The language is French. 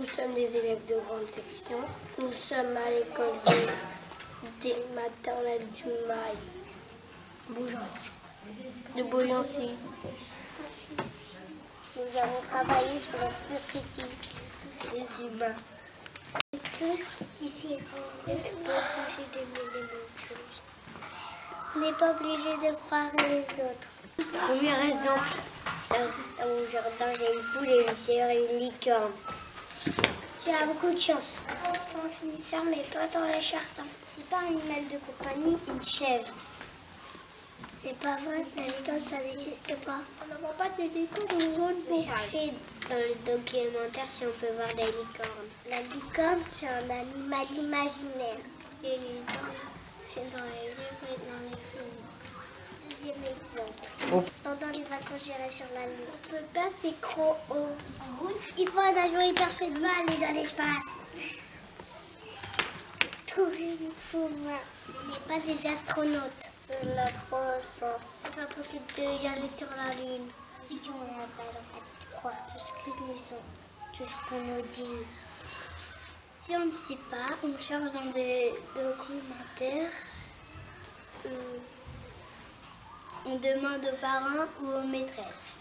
Nous sommes les élèves de grande section. Nous sommes à l'école des maternelles du Mail. De Beaugency. Nous avons travaillé sur l'esprit critique, tous les humains. Tous différents. On n'est pas obligé d'aimer les mêmes choses. On n'est pas obligé de croire les autres. Premier exemple, dans mon jardin, j'ai une poule et une sœur et une licorne. Tu as beaucoup de chance. Dans une ferme mais pas dans les chardons. C'est pas un animal de compagnie, une chèvre. C'est pas vrai, la licorne ça n'existe pas. On n'en voit pas de licorne ou jaune pour chercher dans le documentaire si on peut voir des licornes. La licorne c'est un animal imaginaire. Et les licornes, c'est dans les livres et dans les films. Deuxième exemple. Pendant les vacances, j'irai sur la Lune. On peut pas, c'est trop haut. Il faut un avion hypersonique aller dans l'espace. On n'est pas des astronautes. Cela trop sens. C'est pas possible d'y aller sur la Lune. Si tu n'as pas le droit de croire tout ce qu'on nous dit. Si on ne sait pas, on cherche dans des documentaires. On demande aux parents ou aux maîtresses.